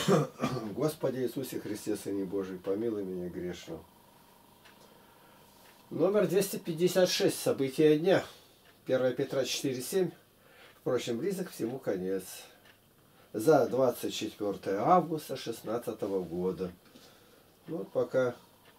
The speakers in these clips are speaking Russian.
Господи Иисусе Христе, Сыне Божий, помилуй меня грешного. Номер 256. События дня. 1 Петра 4:7. Впрочем, близок всему конец. За 24 августа 2016 года. Вот пока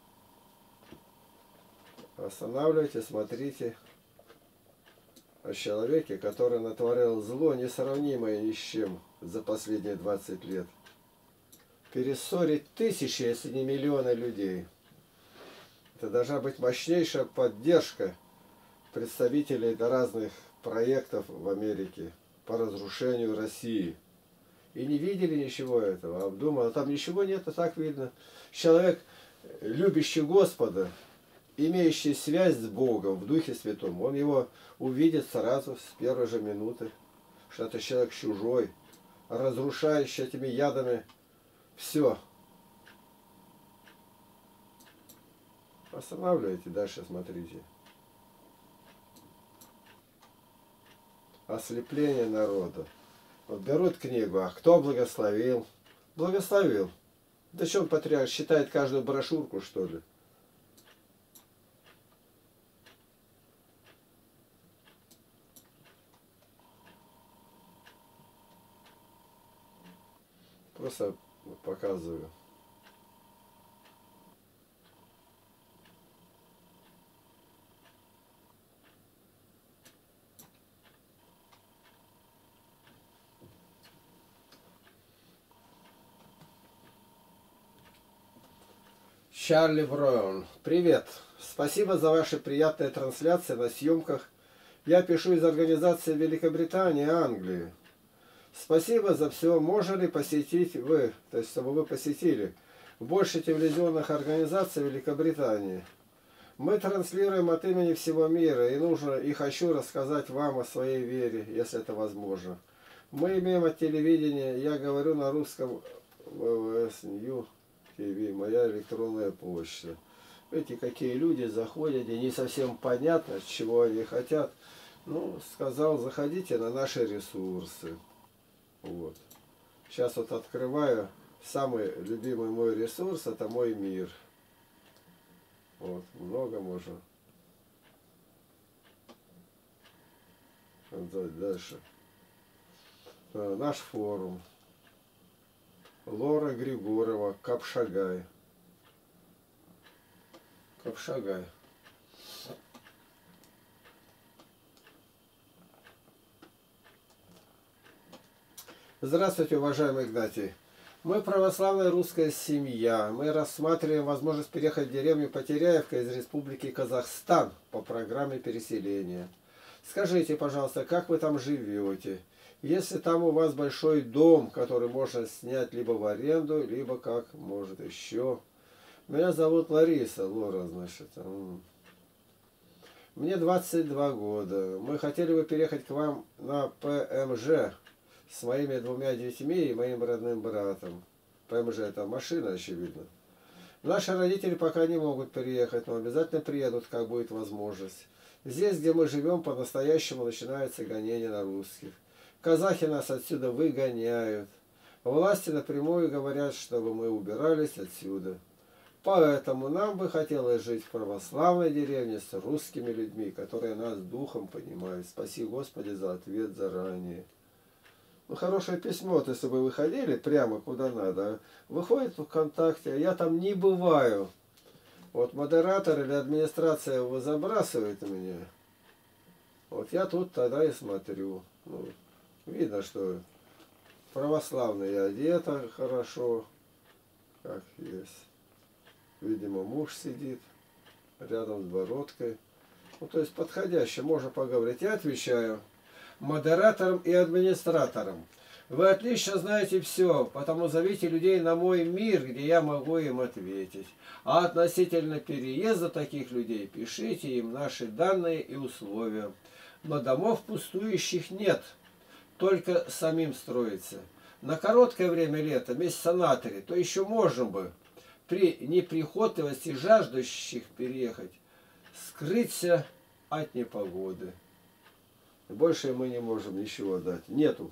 останавливайте, смотрите о человеке, который натворил зло, несравнимое ни с чем за последние 20 лет. Перессорить тысячи, если не миллионы людей. Это должна быть мощнейшая поддержка представителей до разных проектов в Америке по разрушению России. И не видели ничего этого, обдумали. Там ничего нет, а так видно. Человек, любящий Господа, имеющий связь с Богом в Духе Святом, он его увидит сразу, с первой же минуты, что это человек чужой, разрушающий этими ядами все. Останавливайте, дальше смотрите. Ослепление народа. Вот берут книгу, а кто благословил? Благословил. Да что он, патриарх, считает каждую брошюрку, что ли? Просто показываю. Чарли Браун. Привет. Спасибо за ваши приятные трансляции на съемках. Я пишу из организации Великобритании и Англии. Спасибо за все. Можно ли посетить вы, то есть чтобы вы посетили больше телевизионных организаций Великобритании? Мы транслируем от имени всего мира, и нужно и хочу рассказать вам о своей вере, если это возможно. Мы имеем от телевидения, я говорю на русском, ВВС Нью ТВ, моя электронная почта. Видите, какие люди заходят, и не совсем понятно, чего они хотят. Ну, сказал, заходите на наши ресурсы. Вот. Сейчас вот открываю. Самый любимый мой ресурс — это мой мир. Вот, много можно. Дальше. Наш форум. Лора Григорова, Капшагай. Капшагай. Здравствуйте, уважаемый Игнатий. Мы православная русская семья. Мы рассматриваем возможность переехать в деревню Потеряевка из Республики Казахстан по программе переселения. Скажите, пожалуйста, как вы там живете? Если там у вас большой дом, который можно снять либо в аренду, либо как может еще. Меня зовут Лариса, Лора, значит. Мне 22 года. Мы хотели бы переехать к вам на ПМЖ с моими 2 детьми и моим родным братом. ПМЖ — это машина, очевидно. Наши родители пока не могут переехать, но обязательно приедут, как будет возможность. Здесь, где мы живем, по-настоящему начинается гонение на русских. Казахи нас отсюда выгоняют. Власти напрямую говорят, чтобы мы убирались отсюда. Поэтому нам бы хотелось жить в православной деревне с русскими людьми, которые нас духом понимают. Спаси Господи за ответ заранее. Ну, хорошее письмо, вот если бы вы ходили прямо куда надо. Выходит в ВКонтакте, а я там не бываю. Вот модератор или администрация его забрасывает меня. Вот я тут тогда и смотрю. Ну, видно, что православная одета хорошо, как есть. Видимо, муж сидит рядом с бородкой. Ну, то есть подходяще, можно поговорить. Я отвечаю модераторам и администраторам. Вы отлично знаете все, потому зовите людей на мой мир, где я могу им ответить. А относительно переезда таких людей, пишите им наши данные и условия. Но домов пустующих нет, только самим строится. На короткое время лета, месяца на 3, то еще можно бы при неприхотливости жаждущих переехать скрыться от непогоды. Больше мы не можем ничего дать. Нету.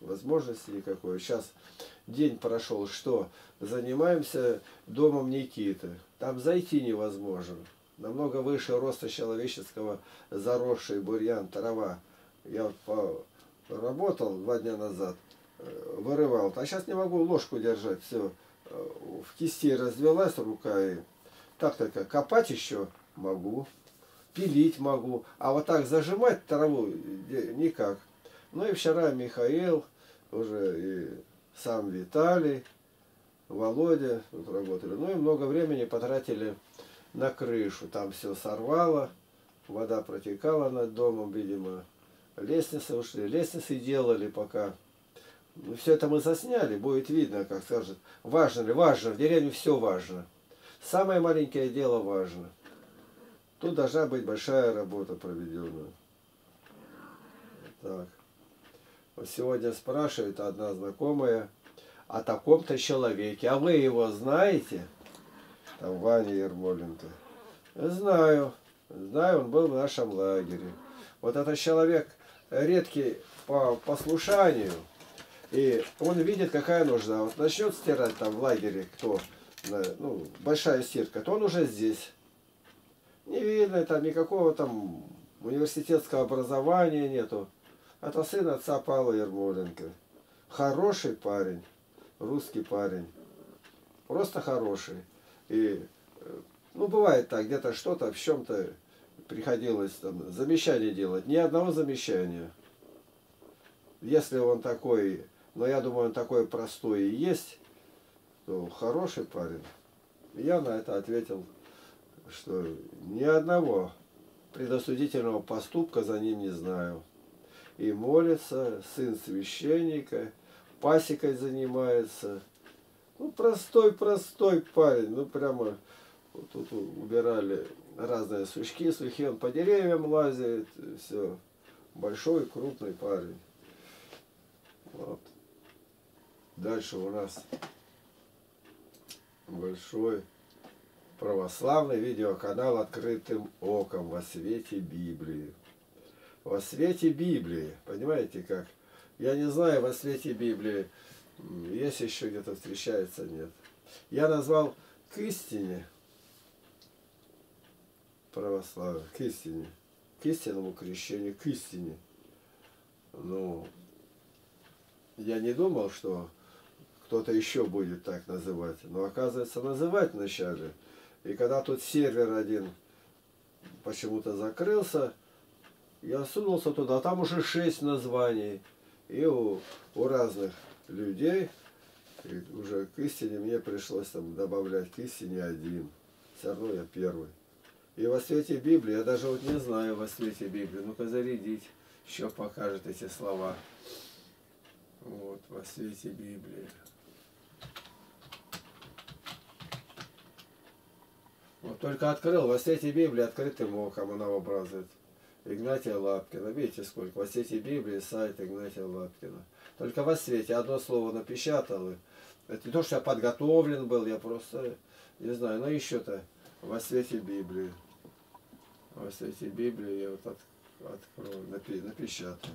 возможности никакой. Сейчас день прошел, что занимаемся домом Никиты. Там зайти невозможно. Намного выше роста человеческого, заросший бурьян, трава. Я работал 2 дня назад, вырывал. А сейчас не могу ложку держать. Все, в кисти развелась рука. И так только копать еще могу, пилить могу. А вот так зажимать траву никак. Ну и вчера Михаил, уже и сам Виталий, Володя тут работали. Ну и много времени потратили на крышу. Там все сорвало, вода протекала над домом, видимо. Лестницы ушли. Лестницы делали пока. Ну, все это мы засняли, будет видно, как скажет. Важно ли? Важно. В деревне все важно. Самое маленькое дело важно. Тут должна быть большая работа проведенная. Так. Вот сегодня спрашивает одна знакомая о таком-то человеке. А вы его знаете? Там Ваня Ермоленко. Знаю. Знаю, он был в нашем лагере. Вот этот человек редкий по послушанию. И он видит, какая нужда. Вот начнет стирать там в лагере, кто, ну, большая стирка, то он уже здесь. Не видно там никакого там университетского образования нету. Это сын отца Павла Ермоленко. Хороший парень, русский парень. Просто хороший. И, ну, бывает так, где-то что-то в чем-то приходилось там замечание делать. Ни одного замечания. Если он такой, но я думаю, он такой простой и есть, то хороший парень. Я на это ответил, что ни одного предосудительного поступка за ним не знаю. И молится, сын священника, пасекой занимается. Ну, простой парень. Ну, прямо вот тут убирали разные сучки, сухие, он по деревьям лазит, все. Большой, крупный парень. Вот. Дальше у нас большой православный видеоканал «Открытым оком» во свете Библии. Во свете Библии. Понимаете как? Я не знаю, во свете Библии есть еще где-то встречается, нет. Я назвал к истине православие, к истине, к истинному крещению, к истине. Ну, я не думал, что кто-то еще будет так называть. Но оказывается, называть вначале. И когда тут сервер один почему-то закрылся, я сунулся туда, а там уже 6 названий. И у разных людей, и уже к истине мне пришлось там добавлять к истине 1. Все равно я первый. И во свете Библии, я даже вот не знаю во свете Библии. Ну-ка зарядить, еще покажет эти слова. Вот, во свете Библии. Вот только открыл, во свете Библии открытым оком она образует. Игнатия Лапкина. Видите, сколько? Во свете Библии сайт Игнатия Лапкина. Только во свете одно слово напечатал. Это не то, что я подготовлен был, я просто не знаю. Но еще-то во свете Библии. Во свете Библии я вот открою, напечатаю.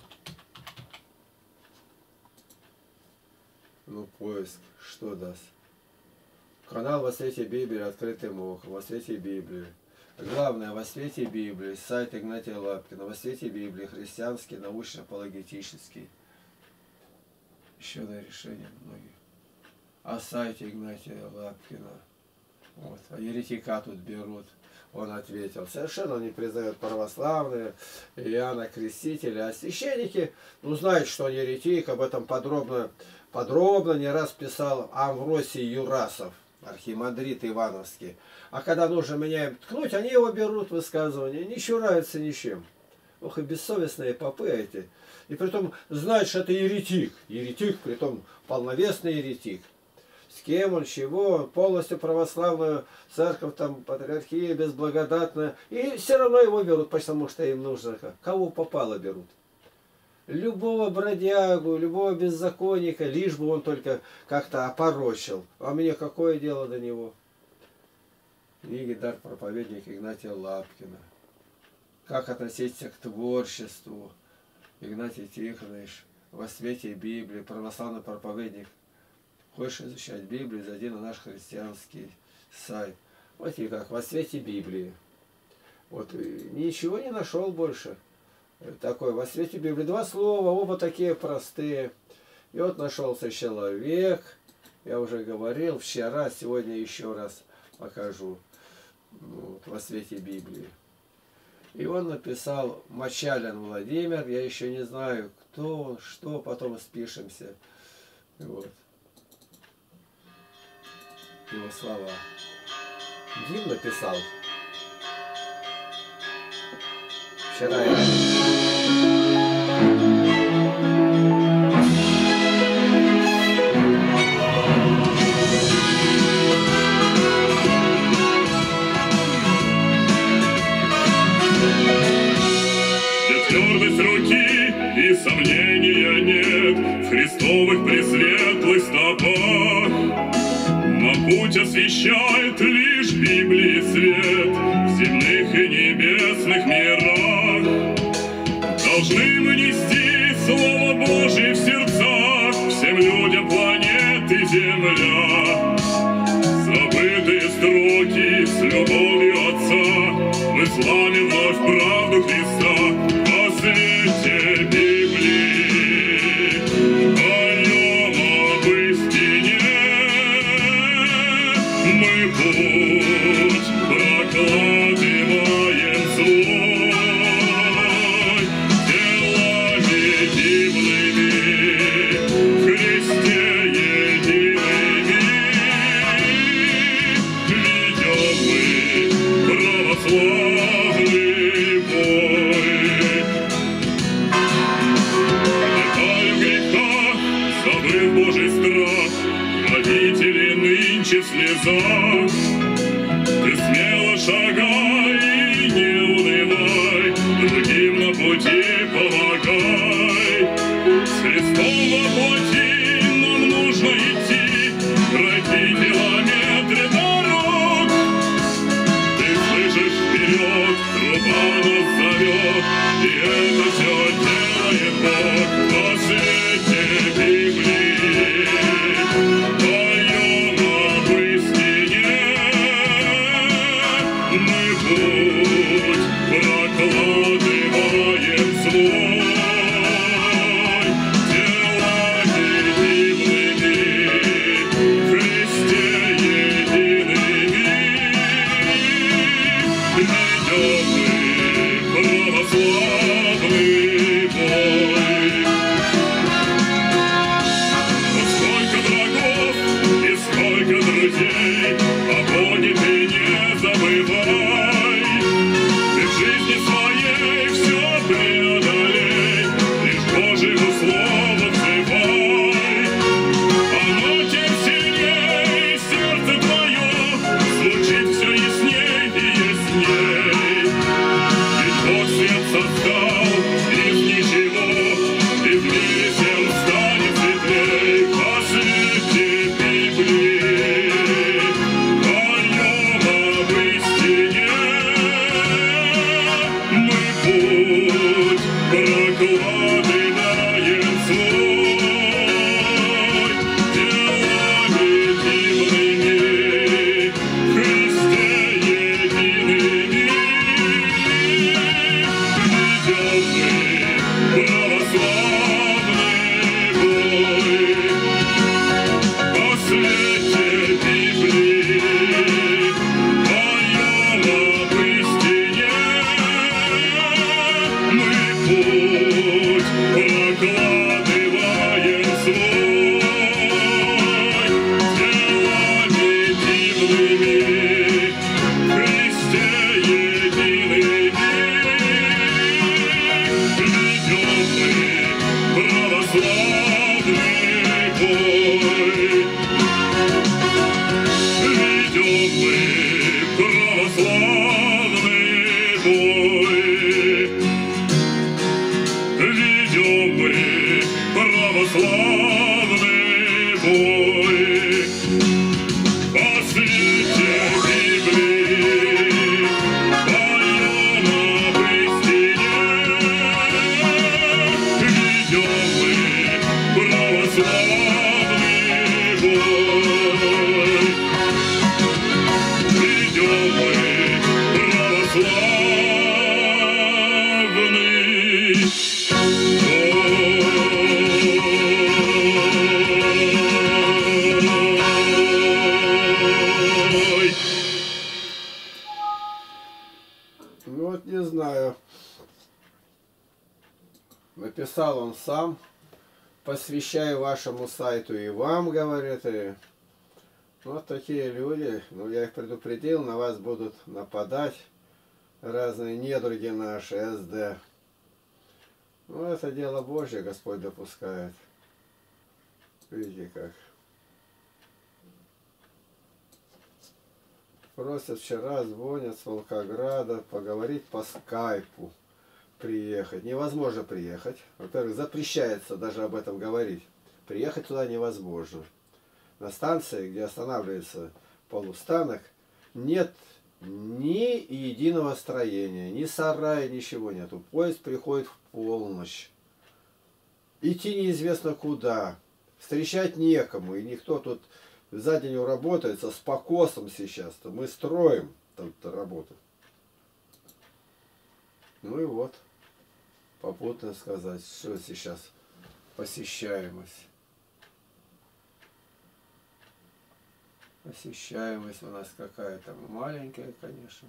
Ну, поиск, что даст? Канал во свете Библии «Открытым оком», во свете Библии. Главное, во свете Библии, сайт Игнатия Лапкина, во свете Библии, христианский, научно-апологетический. Еще на решение многих. О сайте Игнатия Лапкина. Вот. А еретика тут берут. Он ответил. Совершенно не признает православные, Иоанна Крестителя. А священники, ну, знают, что он еретик, об этом подробно не раз писал Амвросий Юрасов, архимандрит Ивановский. А когда нужно меня им ткнуть, они его берут высказывания, не чураются ничем. Ох, и бессовестные попы эти. И притом знают, что это еретик. Еретик, притом полновесный еретик. С кем он, чего, полностью православную церковь, там, патриархия безблагодатная. И все равно его берут, потому что им нужно. Кого попало берут. Любого бродягу, любого беззаконника, лишь бы он только как-то опорочил. А мне какое дело до него? Книги «Дар проповедника» Игнатия Лапкина. Как относиться к творчеству? Игнатий Тихонович во свете Библии, православный проповедник. Хочешь изучать Библию, зайди на наш христианский сайт. Вот и как, во свете Библии. Вот ничего не нашел больше. Такой, во свете Библии. 2 слова, оба такие простые. И вот нашелся человек, я уже говорил вчера, сегодня еще раз покажу. Вот, во свете Библии. И он написал Мочалин Владимир, я еще не знаю, кто он, что, потом спишемся. Вот. Его слова. Гимн написал. Вчера я... Твердость руки и сомнения нет в Христовых пресветлых стопах. Но путь освещает лишь Библии свет в земных и небесных мирах. Должны мы нести Слово Божие в сердцах всем людям планеты Земля. Забытые строки с любовью Отца в исламе вновь правду Христа. Во свете Библии поем об истине, мы путь прокладываем свой, делами дивными в Христе едиными ведем мы православный бой. Забыв Божий страх, родители нынче в слезах. Ты смело шагай и не унывай, другим на пути помогай. С Христом во плоти нам нужно идти, пройти километры дорог. Ты слышишь вперед, труба нас зовет, и это все делает Бог. Во свете Библии поем об истине, мы путь прокладываем свой, делами дивными в Христе едиными ведем мы православный бой. Друзей, о Боге ты не забывай. Ты в жизни своей все преодолей, лишь Божьему слову взывай. Оно тем сильней, сердце твое звучит все ясней и ясней. Ведь Бог свет создал из ничего, и в мире всем станет светлей. По свете Библии прокладываем свой, делами дивными в Христе едиными ведем Написал он сам. Посвящаю вашему сайту и вам, говорит. И вот такие люди. Ну, я их предупредил, на вас будут нападать разные недруги наши, СД. Ну, это дело Божье, Господь допускает. Видите как. Просят вчера, звонят с Волгограда поговорить по скайпу. Приехать. Невозможно приехать. Во-первых, запрещается даже об этом говорить. Приехать туда невозможно. На станции, где останавливается полустанок, нет ни единого строения, ни сарая, ничего нету. Поезд приходит в полночь. Идти неизвестно куда. Встречать некому. И никто тут за день уработается с покосом сейчас-то. Мы строим тут работу. Ну и вот. Попутно сказать, что сейчас посещаемость. Посещаемость у нас какая-то маленькая, конечно.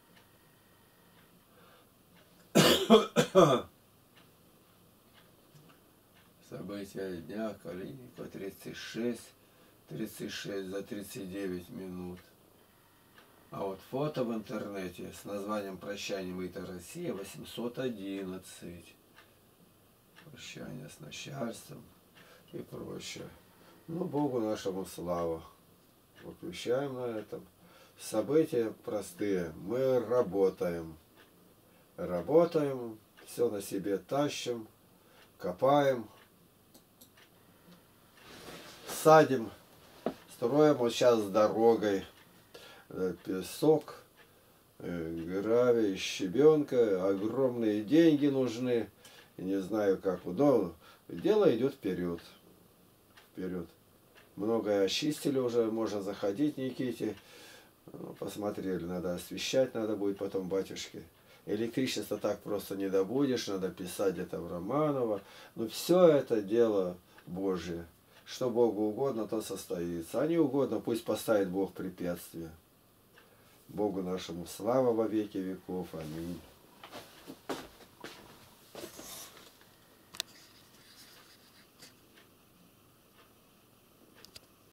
События дня, Калинникова 36 за 39 минут. А вот фото в интернете с названием «Прощание, мыта Россия» 811. Прощание с начальством и прочее. Ну, Богу нашему слава. Выключаем на этом. События простые. Мы работаем. Работаем, все на себе тащим, копаем, садим, строим вот сейчас с дорогой. Песок, гравий, щебенка, огромные деньги нужны, не знаю как, но дело идет вперед, вперед. Многое очистили уже, можно заходить, Никите, ну, посмотрели, надо освещать, надо будет потом, батюшки. Электричество так просто не добудешь, надо писать где-то в Романово, но все это дело Божье. Что Богу угодно, то состоится. А не угодно, пусть поставит Бог препятствия. Богу нашему слава во веки веков. Аминь.